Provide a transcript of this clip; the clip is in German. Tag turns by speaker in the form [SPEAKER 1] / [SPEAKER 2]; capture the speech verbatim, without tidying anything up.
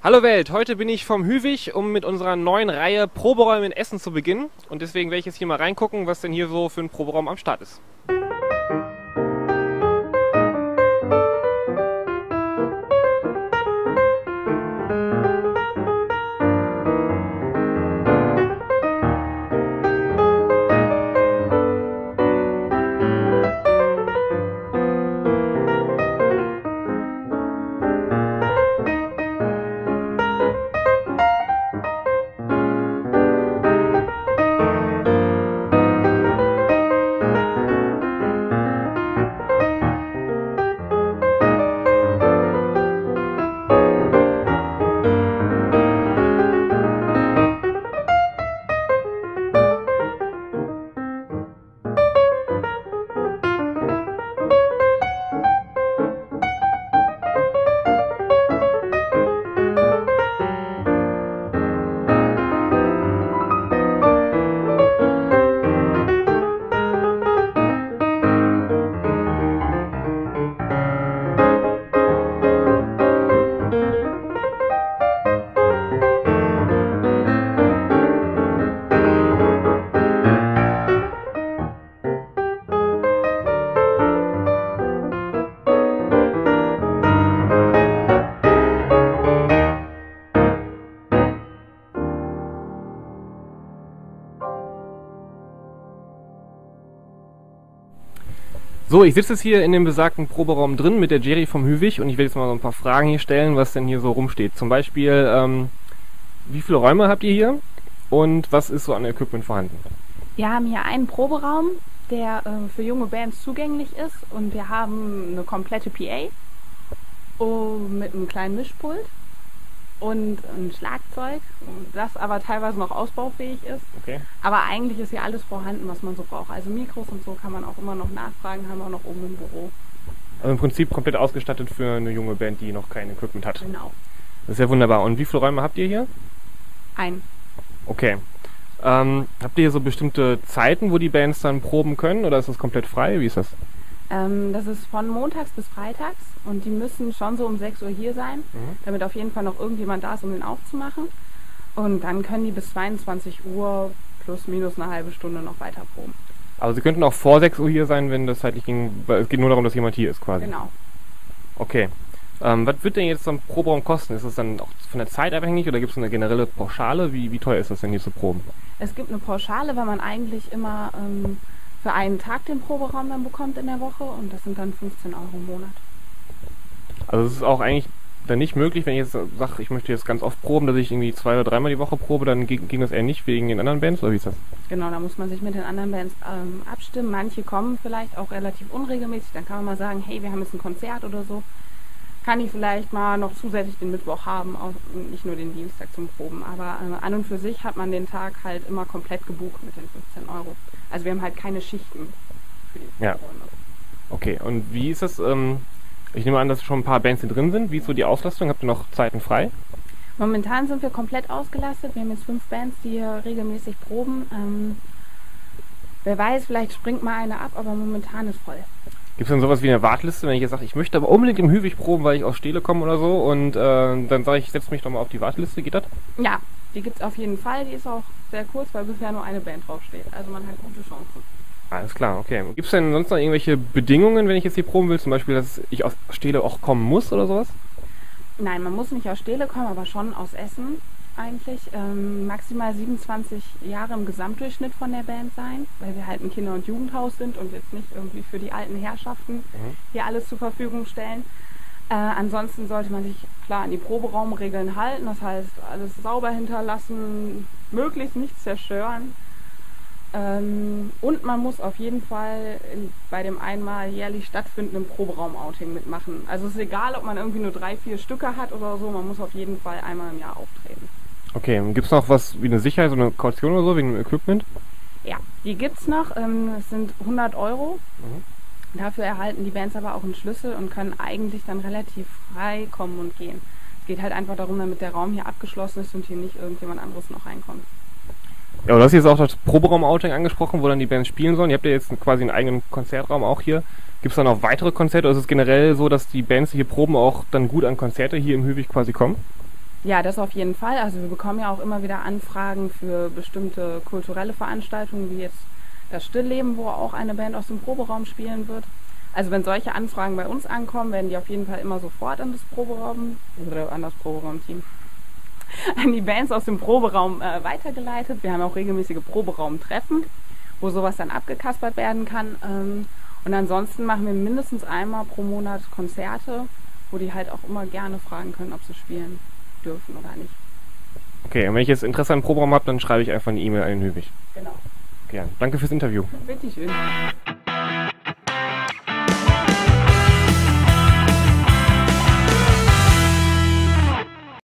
[SPEAKER 1] Hallo Welt, heute bin ich vom Hüwig, um mit unserer neuen Reihe Proberäume in Essen zu beginnen. Und deswegen werde ich jetzt hier mal reingucken, was denn hier so für ein Proberaum am Start ist. So, ich sitze jetzt hier in dem besagten Proberaum drin mit der Jerry vom Hüwig und ich werde jetzt mal so ein paar Fragen hier stellen, was denn hier so rumsteht. Zum Beispiel, ähm, wie viele Räume habt ihr hier und was ist so an Equipment vorhanden?
[SPEAKER 2] Wir haben hier einen Proberaum, der äh, für junge Bands zugänglich ist, und wir haben eine komplette P A oh, mit einem kleinen Mischpult und ein Schlagzeug, das aber teilweise noch ausbaufähig ist.
[SPEAKER 1] Okay.
[SPEAKER 2] Aber eigentlich ist hier alles vorhanden, was man so braucht. Also Mikros und so kann man auch immer noch nachfragen, haben wir auch noch oben im Büro.
[SPEAKER 1] Also im Prinzip komplett ausgestattet für eine junge Band, die noch kein Equipment hat.
[SPEAKER 2] Genau.
[SPEAKER 1] Das ist ja wunderbar. Und wie viele Räume habt ihr hier?
[SPEAKER 2] Ein.
[SPEAKER 1] Okay. Ähm, habt ihr hier so bestimmte Zeiten, wo die Bands dann proben können, oder ist das komplett frei? Wie ist das?
[SPEAKER 2] Ähm, das ist von montags bis freitags und die müssen schon so um sechs Uhr hier sein, mhm. damit auf jeden Fall noch irgendjemand da ist, um den aufzumachen. Und dann können die bis zweiundzwanzig Uhr plus minus eine halbe Stunde noch weiter proben.
[SPEAKER 1] Aber sie könnten auch vor sechs Uhr hier sein, wenn das zeitlich ging, weil es geht nur darum, dass jemand hier ist quasi.
[SPEAKER 2] Genau.
[SPEAKER 1] Okay. Ähm, was wird denn jetzt so ein Proberaum kosten? Ist das dann auch von der Zeit abhängig oder gibt es eine generelle Pauschale? Wie, wie teuer ist das denn hier zu proben?
[SPEAKER 2] Es gibt eine Pauschale, weil man eigentlich immer ähm, für einen Tag den Proberaum dann bekommt in der Woche, und das sind dann fünfzehn Euro im Monat.
[SPEAKER 1] Also es ist auch eigentlich dann nicht möglich, wenn ich jetzt sage, ich möchte jetzt ganz oft proben, dass ich irgendwie zwei oder dreimal die Woche probe, dann ging, ging das eher nicht wegen den anderen Bands, oder wie ist das?
[SPEAKER 2] Genau, da muss man sich mit den anderen Bands ähm, abstimmen. Manche kommen vielleicht auch relativ unregelmäßig, dann kann man mal sagen, hey, wir haben jetzt ein Konzert oder so. Kann ich vielleicht mal noch zusätzlich den Mittwoch haben, auch nicht nur den Dienstag zum Proben. Aber äh, an und für sich hat man den Tag halt immer komplett gebucht mit den fünfzehn Euro. Also wir haben halt keine Schichten für die
[SPEAKER 1] Ja. Okay, und wie ist das? Ähm, ich nehme an, dass schon ein paar Bands hier drin sind. Wie ist so die Auslastung? Habt ihr noch Zeiten frei?
[SPEAKER 2] Momentan sind wir komplett ausgelastet. Wir haben jetzt fünf Bands, die hier regelmäßig proben. Ähm, wer weiß, vielleicht springt mal eine ab, aber momentan ist voll.
[SPEAKER 1] Gibt es denn sowas wie eine Warteliste, wenn ich jetzt sage, ich möchte aber unbedingt im Hüwig proben, weil ich aus Stele komme oder so, und äh, dann sage ich, ich setze mich doch mal auf die Warteliste, geht das?
[SPEAKER 2] Ja, die gibt es auf jeden Fall. Die ist auch sehr kurz, weil bisher nur eine Band draufsteht. Also man hat gute Chancen.
[SPEAKER 1] Alles klar, okay. Gibt es denn sonst noch irgendwelche Bedingungen, wenn ich jetzt hier proben will? Zum Beispiel, dass ich aus Stele auch kommen muss oder sowas?
[SPEAKER 2] Nein, man muss nicht aus Stele kommen, aber schon aus Essen eigentlich. Ähm, maximal siebenundzwanzig Jahre im Gesamtdurchschnitt von der Band sein, weil wir halt ein Kinder- und Jugendhaus sind und jetzt nicht irgendwie für die alten Herrschaften mhm. hier alles zur Verfügung stellen. Äh, ansonsten sollte man sich klar an die Proberaumregeln halten, das heißt alles sauber hinterlassen, möglichst nichts zerstören. Ähm, und man muss auf jeden Fall in, bei dem einmal jährlich stattfindenden Proberaum-Outing mitmachen. Also es ist egal, ob man irgendwie nur drei, vier Stücke hat oder so, man muss auf jeden Fall einmal im Jahr auftreten.
[SPEAKER 1] Okay, gibt es noch was wie eine Sicherheit, so eine Kaution oder so, wegen dem Equipment?
[SPEAKER 2] Ja, die gibt's noch. Ähm, es sind hundert Euro. Mhm. Dafür erhalten die Bands aber auch einen Schlüssel und können eigentlich dann relativ frei kommen und gehen. Es geht halt einfach darum, damit der Raum hier abgeschlossen ist und hier nicht irgendjemand anderes noch reinkommt.
[SPEAKER 1] Ja, du hast jetzt auch das Proberaum-Outing angesprochen, wo dann die Bands spielen sollen. Ihr habt ja jetzt quasi einen eigenen Konzertraum auch hier. Gibt es da noch weitere Konzerte? Oder ist es generell so, dass die Bands, die hier proben, auch dann gut an Konzerte hier im Hüwig quasi kommen?
[SPEAKER 2] Ja, das auf jeden Fall. Also wir bekommen ja auch immer wieder Anfragen für bestimmte kulturelle Veranstaltungen, wie jetzt das Stillleben, wo auch eine Band aus dem Proberaum spielen wird. Also wenn solche Anfragen bei uns ankommen, werden die auf jeden Fall immer sofort an das Proberaum, oder an das Proberaumteam, an die Bands aus dem Proberaum äh, weitergeleitet. Wir haben auch regelmäßige Proberaumtreffen, wo sowas dann abgekaspert werden kann. Ähm, und ansonsten machen wir mindestens einmal pro Monat Konzerte, wo die halt auch immer gerne fragen können, ob sie spielen dürfen oder nicht.
[SPEAKER 1] Okay, und wenn ich jetzt Interesse an Proberaum habe, dann schreibe ich einfach eine E-Mail an den Hübig.
[SPEAKER 2] Genau.
[SPEAKER 1] Gern. Danke fürs Interview.
[SPEAKER 2] Bitteschön.